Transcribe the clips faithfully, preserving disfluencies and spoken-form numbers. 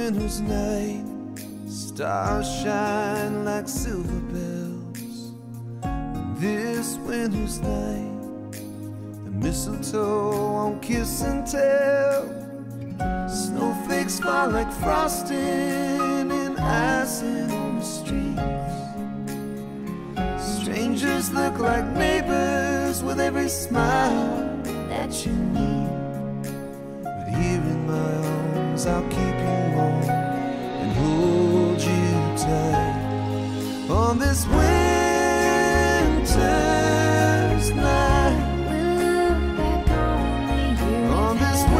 winter's night, stars shine like silver bells. This winter's night, the mistletoe won't kiss and tell. Snowflakes fall like frosting and icing on the streets. Strangers look like neighbors with every smile that you need. But here in my arms I'll keep you warm and hold you tight. On this winter's night, We'll look back on the year on we've this had.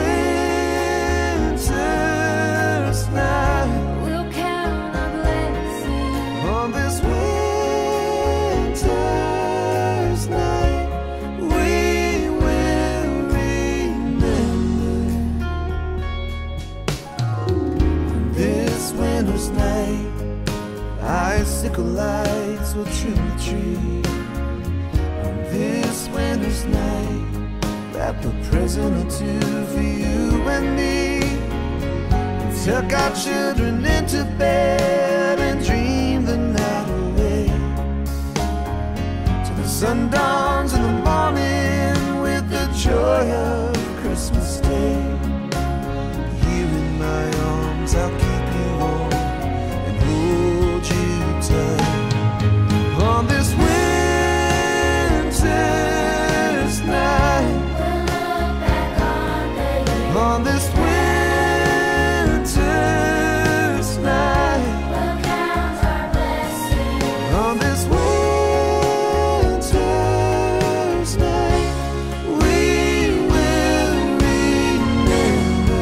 winter's night, We'll count our blessings. on this winter's night, we will remember. On this winter's night, icicle lights will trim the tree. On this winter's night, wrap a present or two for you and me. Tuck our children into bed and dream the night away, till the sun dawns in the morning with the joy of Christmas Day. Here in my arms I'll keep you warm and hold you tight. On this winter's night, We'll look back on the year. on this winter's night, We'll count our blessings. on this winter's night, we will remember.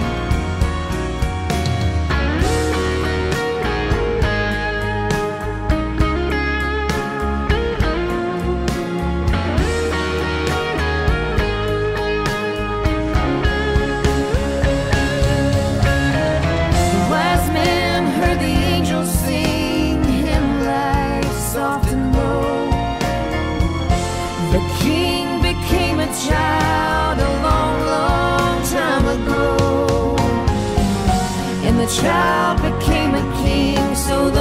The wise men heard the angels sing hymn like soft and low. The king became a child a long, long time ago, and the child became a king, so the